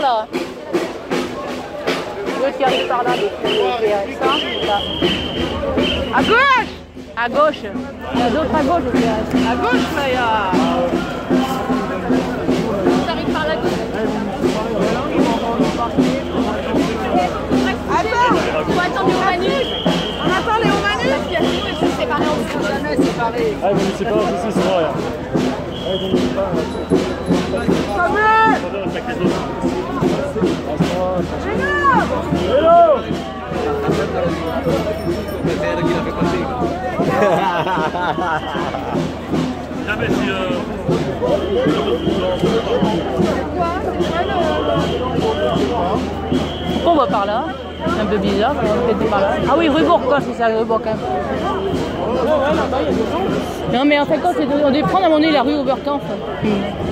là. L'autre qui arrive par là. Ça, là. À gauche. À gauche. Il y a d'autres à gauche aussi. À gauche, là, il y a... Ça arrive par la gauche. Attends, on va attendre les Romanus. On attend les Romanus. Parce qu'il y a tout et tout séparé, on ne sera jamais séparés. Ah, mais c'est pas ici, c'est vrai. Ah, donc c'est pas... Hello! On va par là, c'est un peu bizarre, on va par là. Ah oui, rue Bourgogne, c'est ça, rue Bourgogne. Non mais en fait, quand on devait prendre à mon nez la rue Oberkampf.